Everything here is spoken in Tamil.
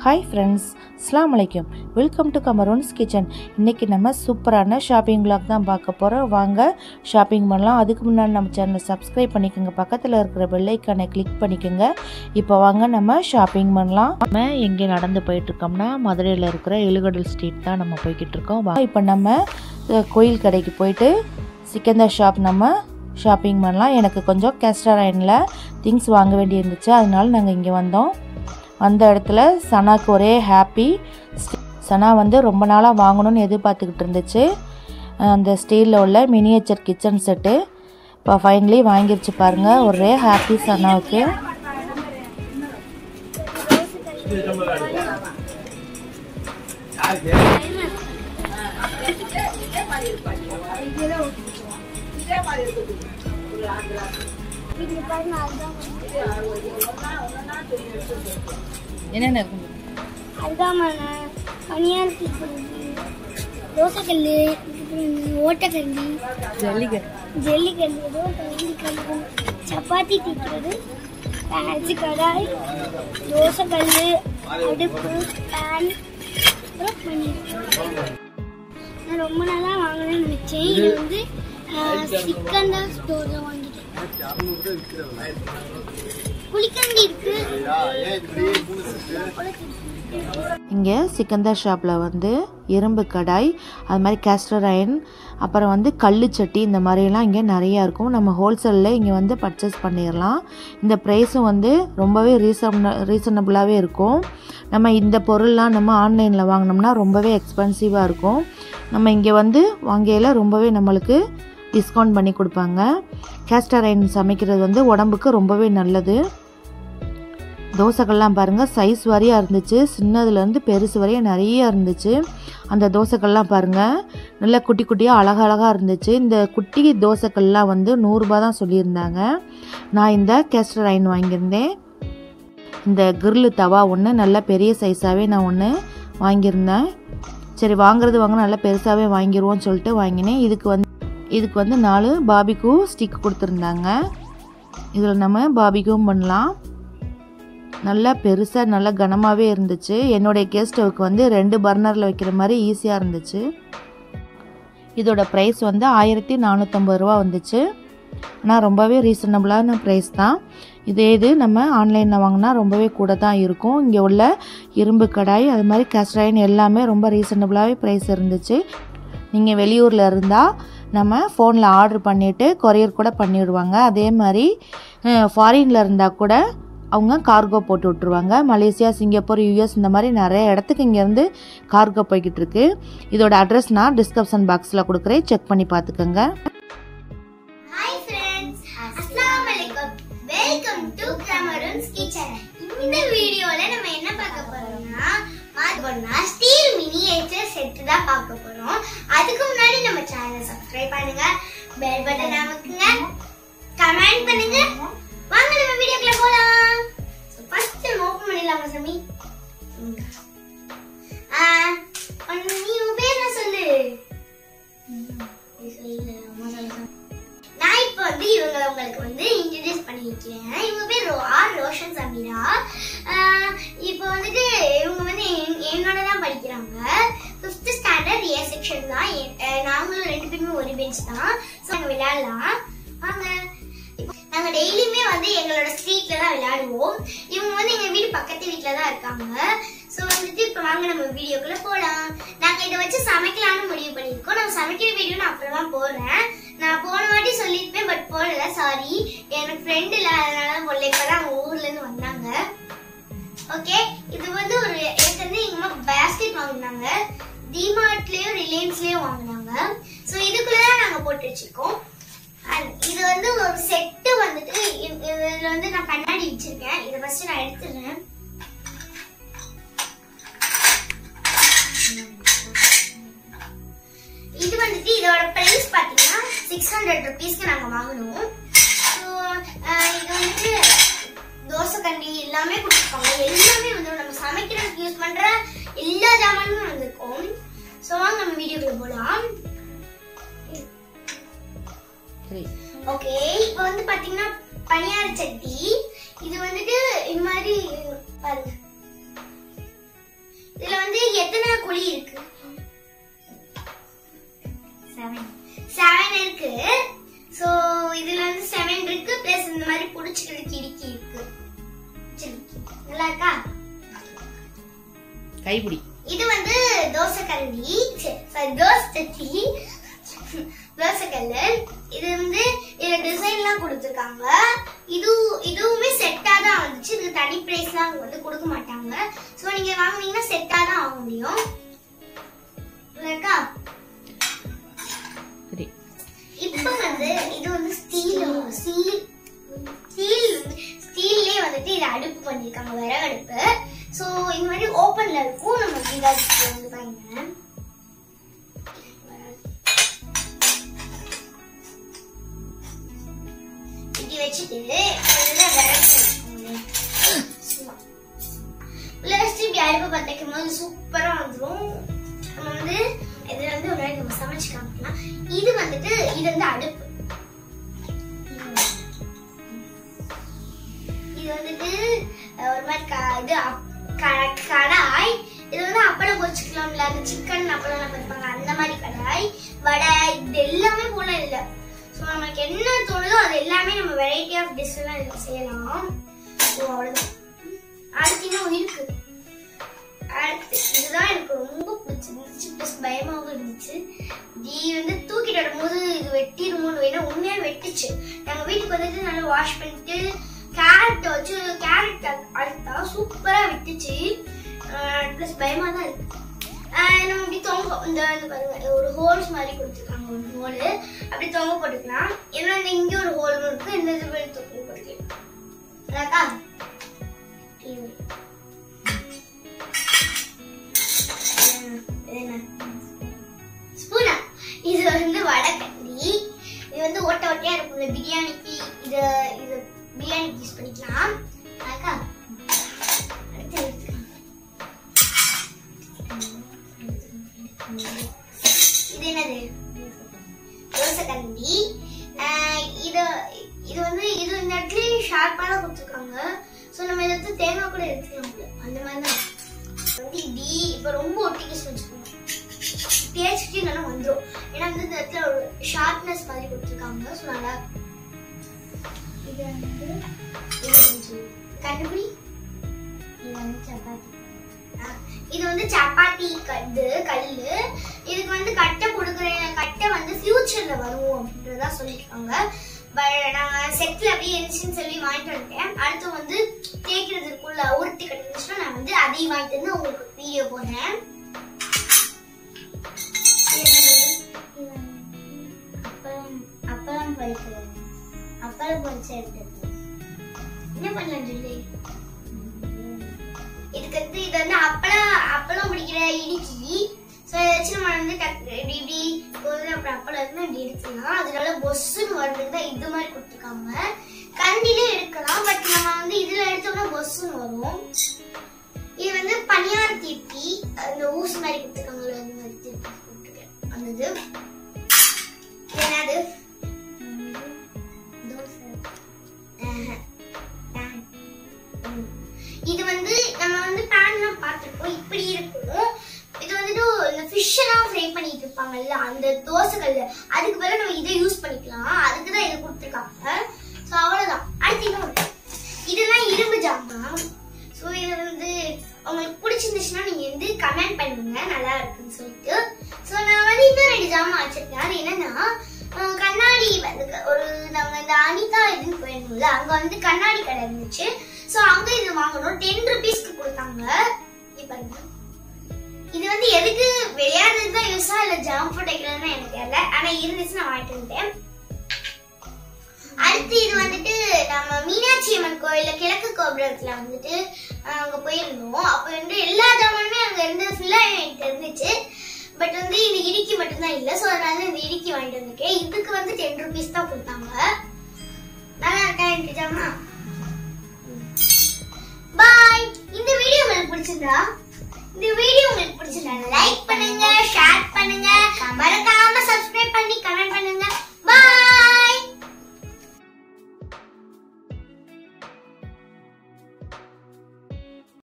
Hi friends, Assalamu alaikum. Welcome to Kamarun's Kitchen. இன்னைக்கு நம்ம சூப்பரான ஷாப்பிங் vlog தான் பார்க்க போறோம். வாங்க ஷாப்பிங் பண்ணலாம். அதுக்கு முன்னாடி நம்ம சேனலை சப்ஸ்கிரைப் பண்ணிக்கங்க. பக்கத்துல இருக்கிற பெல் ஐகானை கிளிக் பண்ணிக்கங்க. இப்போ வாங்க நம்ம ஷாப்பிங் பண்ணலாம். நம்ம எங்க நடந்து போயிட்டு இருக்கோம்னா மதுரையில இருக்கிற எழுகடல் ஸ்ட்ரீட் தான் நம்ம போய்கிட்டு இருக்கோம். இப்போ நம்ம கோயில் கடைக்கு போயிட்டு சிக்கந்தர் ஷாப் நம்ம ஷாப்பிங் பண்ணலாம். எனக்கு கொஞ்சம் கேஸ்டர் அயன்ல திங்ஸ் வாங்க வேண்டி இருந்துச்சு. அதனால நாங்கள் இங்கே வந்தோம். அந்த இடத்துல சனாக்கு ஒரே ஹாப்பி. சனா வந்து ரொம்ப நாளாக வாங்கணும்னு எதிர்பார்த்துக்கிட்டு இருந்துச்சு அந்த ஸ்டீலில் உள்ள மினியேச்சர் கிச்சன் செட்டு. இப்போ ஃபைனலி வாங்கிருச்சு பாருங்கள். ஒரே ஹாப்பி சனாவுக்கு. என்னென்ன இருக்கு? அதுதாம்மா பனியார் தோசைக்கல், ஓட்டக்கல்லி, ஜல்லிக்கல், சப்பாத்தி தேய்க்கிறது, அரிசி கடாய், தோசைக்கல், அடுப்பு, பேன், பனியார். நான் ரொம்ப நாளாக வாங்கணும்னு நினச்சேன். இது வந்து சிக்கந்தர் ஸ்டோரில் வாங்கிட்டேன். புளிக்கண்டி இருக்கு. இங்கே சிக்கந்தர் ஷாப்பில் வந்து இரும்பு கடாய், அது மாதிரி கேஸ்டர் அயன், அப்புறம் வந்து கல் சட்டி, இந்த மாதிரிலாம் இங்கே நிறையா இருக்கும். நம்ம ஹோல்சேலில் இங்கே வந்து பர்ச்சேஸ் பண்ணிடலாம். இந்த ப்ரைஸும் வந்து ரொம்பவே ரீசனபுளாகவே இருக்கும். நம்ம இந்த பொருள்லாம் நம்ம ஆன்லைனில் வாங்கினோம்னா ரொம்பவே எக்ஸ்பென்சிவாக இருக்கும். நம்ம இங்கே வந்து வாங்கையில் ரொம்பவே நம்மளுக்கு டிஸ்கவுண்ட் பண்ணி கொடுப்பாங்க. கேஸ்டர் அயன் சமைக்கிறது வந்து உடம்புக்கு ரொம்பவே நல்லது. தோசைகள்லாம் பாருங்கள், சைஸ் வாரியாக இருந்துச்சு. சின்னதுலேருந்து பெருசு வரையும் நிறைய இருந்துச்சு. அந்த தோசைகள்லாம் பாருங்கள், நல்லா குட்டி குட்டியாக அழகழகாக இருந்துச்சு. இந்த குட்டி தோசைகள்லாம் வந்து 100 ரூபா தான் சொல்லியிருந்தாங்க. நான் இந்த கேஸ்டர் அயன் வாங்கியிருந்தேன். இந்த கிரில்லு தவா ஒன்று நல்லா பெரிய சைஸாகவே நான் ஒன்று வாங்கியிருந்தேன். சரி வாங்குறது நல்லா பெருசாகவே வாங்கிடுவோம்னு சொல்லிட்டு வாங்கினேன். இதுக்கு வந்து 4 பாபிக்யூ ஸ்டிக் கொடுத்துருந்தாங்க. இதில் நம்ம பாபிக்யூவும் பண்ணலாம். நல்லா பெருசாக நல்லா கனமாகவே இருந்துச்சு. என்னுடைய கேஸ் ஸ்டவ்வுக்கு வந்து 2 பர்னரில் வைக்கிற மாதிரி ஈஸியாக இருந்துச்சு. இதோட ப்ரைஸ் வந்து 1450 ரூபா வந்துச்சு. ஆனால் ரொம்பவே ரீசனபுளான ப்ரைஸ் தான். இது நம்ம ஆன்லைனில் வாங்கினா ரொம்பவே கூட தான் இருக்கும். இங்கே உள்ள இரும்பு கடாய், அது மாதிரி கேஸ்டர் அயன் எல்லாமே ரொம்ப ரீசனபுளாகவே ப்ரைஸ் இருந்துச்சு. நீங்கள் வெளியூரில் இருந்தால் நம்ம ஃபோனில் ஆர்டர் பண்ணிவிட்டு கொரியர் கூட பண்ணிவிடுவாங்க. அதே மாதிரி ஃபாரினில் இருந்தால் கூட அவங்க கார்கோ போட்டு விட்ருவாங்க. மலேசியா, சிங்கப்பூர், யூஎஸ் இந்த மாதிரி நிறைய இடத்துக்கு இங்கேருந்து கார்கோ போய்கிட்டு இருக்கு. இதோட அட்ரஸ் நான் டிஸ்கிரிப்ஷன் பாக்ஸில் கொடுக்குறேன், செக் பண்ணி பார்த்துக்கோங்க. Hi friends, Assalamu alaikum. Welcome to Kamarun's Kitchen. இந்த வீடியோல நம்ம என்ன பார்க்க போறோம்னா Madurai ஸ்டீல் மினியேச்சர் செட் தான் பார்க்க போறோம். அதுக்கு முன்னாடி நம்ம சேனலை சப்ஸ்கிரைப் பண்ணுங்க, பெல் பட்டன் அமுக்குங்க, கமெண்ட் பண்ணுங்க. வாங்க நம்ம வீடியோக்குள்ள போலாம். ஃபர்ஸ்ட் ஓபன் பண்ணிடலாமா சாமி? நீ உன் பேர் என்ன சொல்லு? நான் இப்போ வந்து உங்களுக்கு வந்து இன்ட்ரோடியூஸ் பண்ணிருக்கேன். இவங்க பேர் ரோஷன் சமீரா. இப்போ வந்துட்டு இவங்க வந்து என்னோட தான் படிக்கிறாங்க. 5th ஸ்டாண்டர்ட் ஏ செக்ஷன் தான். நாங்களும் 2 பேருமே ஒரு பெஞ்ச் தான். ஸோ நாங்கள் விளையாடலாம் வாங்க. நாங்க டெய்லியுமே வந்து எங்களோட ஸ்ட்ரீட்ல தான் விளையாடுவோம். இவங்க வந்து எங்க வீடு பக்கத்து வீட்ல தான் இருக்காங்க. சோ வந்துட்டு இப்ப வாங்க நம்ம வீடியோக்குள்ள போலாம். நாங்க இதை வச்சு சமைக்கலாம்னு முடிவு பண்ணிருக்கோம். நான் சமைக்கிற வீடியோ நான் அப்புறமா போடுறேன். நான் போன வாட்டி சொல்லிருப்பேன், பட் போடல, சாரி. எனக்கு ஃப்ரெண்ட் இல்ல, அதனால போடல. இப்பதான் அவங்க ஊர்ல இருந்து வந்தாங்க. ஓகே, இது வந்து ஒரு ஏற்கனவே எங்க அம்மா பேஸ்கெட் வாங்கினாங்க. டிமார்ட்லயும் ரிலையன்ஸ்லயும் வாங்கினாங்க. சோ இதுக்குள்ளதான் நாங்க போட்டு வச்சிருக்கோம். இது வந்து ஒரு செட்டு வந்துட்டு இதுல வந்து நான் கண்ணாடி வச்சிருக்கேன். இத ஃபர்ஸ்ட் நான் எடுத்துறேன். இது வந்துட்டு இதோட பிரைஸ் பாத்தீங்கன்னா 600 ரூபீஸ்க்கு நாங்க வாங்கணும். சோ இது வந்துட்டு தோசை கண்டி எல்லாமே கொடுத்துருக்காங்க. எல்லாமே வந்து நம்ம சமைக்கிறதுக்கு யூஸ் பண்ற எல்லா ஜாமானுமே வந்திருக்கும். சோ வாங்க நம்ம வீடியோக்குள்ள போலாம். ஓகே, இப்போ வந்து பாத்தீங்கன்னா பனியார சட்டி. இது வந்துட்டு இந்த மாதிரி பாருங்க, எத்தனை குழி இருக்கு? 7 இருக்கு. சோ இதுல வந்து 7 இருக்கு பிளஸ் இந்த மாதிரி புடிச்சிட்டு இடிக்கி இருக்கு. நல்லா இருக்கா? கைப்பிடி. இது வந்து தோசை கரண்டி, தோசை தட்டி, தோசை கல்லு. இது வந்து இதுல டிசைன்லாம் கொடுத்துருக்காங்க. இதுவுமே செட்டா தான் வந்துச்சு. இதுக்கு தனி பிரைஸ்லாம் வந்து கொடுக்க மாட்டாங்க. சோ நீங்க வாங்குனீங்கன்னா செட்டா தான் வாங்க முடியும். இருக்கா? சரி. இப்போ வந்து இது வந்து ஸ்டீல்லே வந்துட்டு இது அடுப்பு பண்ணிருக்காங்க, விறகு அடுப்பு. சோ இந்த மாதிரி ஓபன்ல இருக்கும். நம்ம இதாச்சு வந்து பாருங்க. இப்படி வச்சுட்டு இதுல விறகு உள்ள வச்சு இப்படி அடுப்பு பத்திக்கும் போது சூப்பரா வந்துடும். நம்ம வந்து இதுல வந்து ஒரு நம்ம சமைச்சு காமிக்கலாம். இது வந்துட்டு இது வந்து அடுப்பு. இது வந்துட்டு ஒரு மாதிரி கடாய். இது வந்து அப்பளம் பொரிச்சுக்கலாம்ல, அந்த சிக்கன் அப்பளம் பொரிப்பாங்க அந்த மாதிரி கடாய். வடை இது எல்லாமே போல இல்ல. சோ நமக்கு என்ன தோணுதோ அது எல்லாமே நம்ம வெரைட்டி ஆஃப் டிஷ் எல்லாம் இதுல செய்யலாம். சோ அவ்வளவுதான். அடுத்து இன்னும் இருக்கு. அடுத்து இதுதான் எனக்கு ரொம்ப பிடிச்சிருந்துச்சு, பிளஸ் பயமாவும் இருந்துச்சு. இது வந்து தூக்கிட்டு வரும்போது இது வெட்டிடுமோன்னு, வேணா உண்மையா வெட்டுச்சு. நாங்க வீட்டுக்கு வந்துட்டு நல்லா வாஷ் பண்ணிட்டு கேரட் வச்சு கேரட் அழுத்தா சூப்பரா வெட்டுச்சு. பிளஸ் பயமா தான் இருக்கு. நம்ம இப்படி தொங்க இந்த பாருங்க ஒரு ஹோல்ஸ் மாதிரி கொடுத்துருக்காங்க, ஒரு ஹோல் அப்படி தொங்க போட்டுக்கலாம். ஏன்னா இங்க ஒரு ஹோல் இருக்கு, இந்த இது தொங்க போட்டுக்கலாம். ஸ்பூனா இது வந்து வடகண்டி. இது வந்து ஓட்ட ஓட்டையா இருக்கும்ல பிரியாணிக்கு, இது பிரியாணிக்கு யூஸ் பண்ணிக்கலாம். அக்கா இது என்னது? தோசை கரண்டி. இது வந்து இது இந்த இடத்துல ஷார்ப்பா தான் கொடுத்துருக்காங்க. சோ நம்ம இதை எடுத்து தேங்காய் கூட எடுத்துக்கலாம், அந்த மாதிரி தான் வந்து. இப்படி இப்ப ரொம்ப ஒட்டிக்க வச்சுக்கணும், தேய்ச்சிட்டு நல்லா வந்துடும். ஏன்னா வந்து இந்த இடத்துல ஒரு ஷார்ப்னஸ் மாதிரி கொடுத்துருக்காங்க. ஸோ நல்லா இது வந்து கண்டுபிடி. இது வந்து சப்பாத்தி. இது வந்து சப்பாத்தி கல்லு. இதுக்கு வந்து கட்டை கட்டை வந்து ஃபியூச்சர்ல வரும் அப்படின்றதா சொல்லியிருக்காங்க. நாங்க செட்ல அப்படியே இருந்துச்சுன்னு சொல்லி வாங்கிட்டு வந்துட்டேன். அடுத்து வந்து தேய்க்கிறதுக்குள்ள உருட்டி கட்டுச்சுன்னா நான் வந்து அதையும் வாங்கிட்டு வந்து உங்களுக்கு வீடியோ போடுறேன். அப்பளம் பொரிக்கிறது, அப்பளம் பொரிச்சு எடுத்து என்ன பண்ணலாம் சொல்லி. இதுக்கு வந்து இது வந்து அப்பளம் பிடிக்கிற இடுக்கி. ஸோ வச்சு நம்ம வந்து இப்படி அப்புறம் அப்பளம் இருந்தால் இப்படி எடுக்கலாம். அதனால பொஸ்ஸுன்னு வருதுன்னு தான் இது மாதிரி கொடுத்துருக்காங்க. கண்டிலே எடுக்கலாம், பட் நம்ம வந்து இதுல எடுத்தோம்னா பொஸ்ஸுன்னு வரும். இது வந்து பனியார தீர்த்தி, அந்த ஊசி மாதிரி கொடுத்துருக்காங்களோ அந்த மாதிரி தீர்த்தி கொடுத்துருக்கேன். அந்த இது என்னது? இது வந்து நம்ம வந்து பேன்லாம் பார்த்துருப்போம், இப்படி இருக்கும். இது வந்துட்டு இந்த ஃபிஷ் எல்லாம் ஃப்ரை பண்ணிட்டு இருப்பாங்கல்ல அந்த தோசைகள்ல, அதுக்கு பதிலா நம்ம இதை யூஸ் பண்ணிக்கலாம். அதுக்குதான் இதை கொடுத்துருக்காங்க. ஸோ அவ்வளவுதான். அடுத்து இன்னொரு இதெல்லாம் இரும்பு ஜாமான். ஸோ இது வந்து உங்களுக்கு பிடிச்சிருந்துச்சுன்னா நீங்க வந்து கமெண்ட் பண்ணுங்க நல்லா இருக்குன்னு சொல்லிட்டு. ஸோ நான் வந்து இன்னும் 2 ஜாமான் வச்சிருக்கேன். அது என்னன்னா கண்ணாடி வந்து ஒரு நாங்க இந்த அனிதா இதுன்னு போயிருந்தோம்ல, அங்க வந்து கண்ணாடி கடை இருந்துச்சு. ஸோ அங்க இது வாங்கணும். 10 ரூபீஸ்க்கு கொடுத்தாங்க. பாருங்க, இது வந்து எதுக்கு விளையாடுறதுக்கு தான் யூஸா இல்ல ஜம்ப் போட்டுக்கிறதுன்னு எனக்கு தெரியல. ஆனா இருந்துச்சு நான் வாங்கிட்டு வந்துட்டேன். அடுத்து இது வந்துட்டு நம்ம மீனாட்சி அம்மன் கோயில்ல கிழக்கு கோபுரத்துல வந்துட்டு அங்க போயிருந்தோம். அப்ப வந்து எல்லா ஜாமானுமே அங்க இருந்து ஃபுல்லா எனக்கு இருந்துச்சு. பட் வந்து இது இடுக்கி மட்டும்தான் இல்ல. சோ அதனால இந்த இடுக்கி வாங்கிட்டு வந்திருக்கேன். இதுக்கு வந்து 10 ரூபீஸ் தான் கொடுத்தாங்க. நல்லா இருக்கா எனக்கு ஜாமா? பாய். இந்த வீடியோ உங்களுக்கு பிடிச்சிருந்தா லைக் பண்ணுங்க, ஷேர் பண்ணுங்க, மறக்காம சப்ஸ்கிரைப் பண்ணி கமெண்ட் பண்ணுங்க.